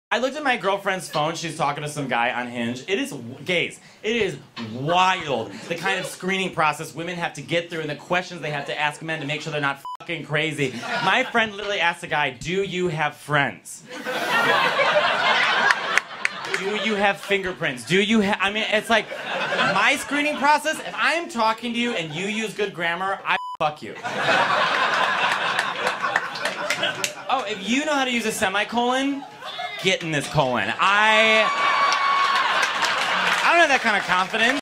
I looked at my girlfriend's phone. She's talking to some guy on Hinge. It is, gays, it is wild. The kind of screening process women have to get through and the questions they have to ask men to make sure they're not fucking crazy. My friend literally asked the guy, do you have friends? Do you have fingerprints? Do you have, I mean, it's like, my screening process, if I'm talking to you and you use good grammar, I fuck you. Oh, if you know how to use a semicolon, get in this colon. I don't have that kind of confidence.